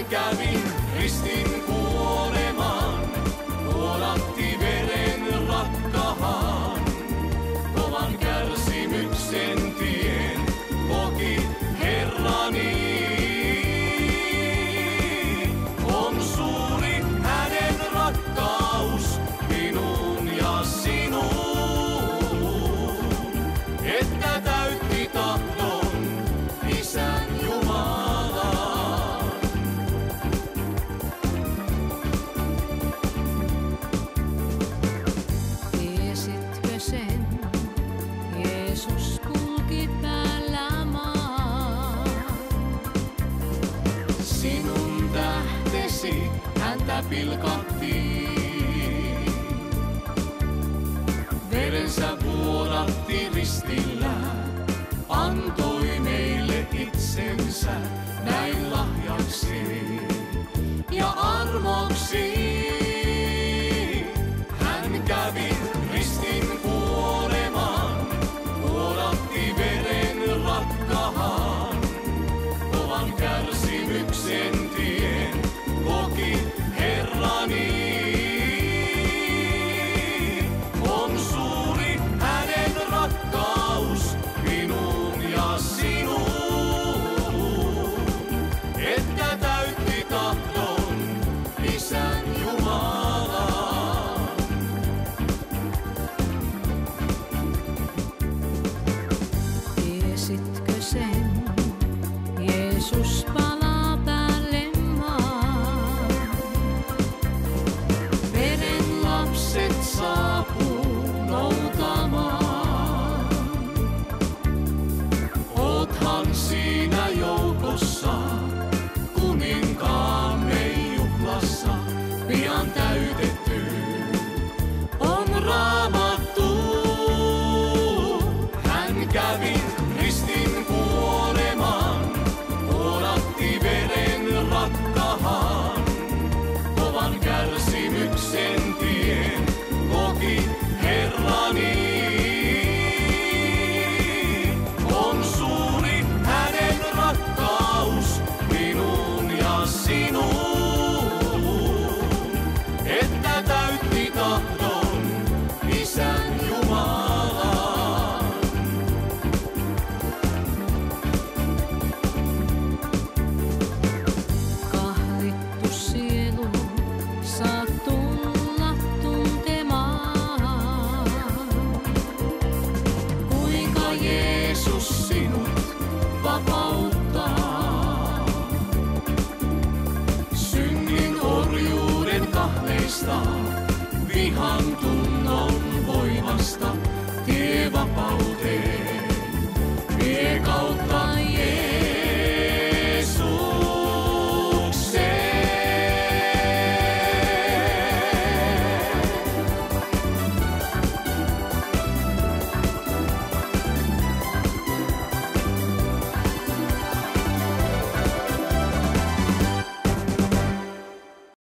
kävi ristin kuoleman, vuodatti veren rakkahan. Kovan kärsimyksen tien koki Herrani. On suuri hänen rakkaus minuun ja sinuun, että täytti tahdon Isän Jumalan. Tiesitkö sen? Jeesus kulki päällä maan. Sinun tähtesi häntä pilkattiin. Verensä vuodatti ristillä, antoi meille itsensä näin lahjaksi ja armoksi. Hän kävi ristin kuoleman, vuodatti veren rakkahan. Kovan kärsimyksen tien koki Herrani. On suuri hänen rakkaus minuun ja sinuun, että täytti tahdon Isän Jumalan. Tiesitkö sen? Jeesus palaa päälle maan. Veren lapset saapuu noutamaan. Oothan siinä joukossa, kuninkaamme juhlassa, pian täytetty on Raamattu. Hän kävi ristin kuoleman, vuodatti veren rakkahan. Kovan kärsimyksen tien koki Herrani. On suuri hänen rakkaus minuun ja sinuun, että täytti tahdon Isän Jumalan. Kahlittu sielu, saat tulla tuntemaan, Kuinka Jeesus sinut vapauttaa synnin orjuuden kahleista, vihan tunnon voimasta.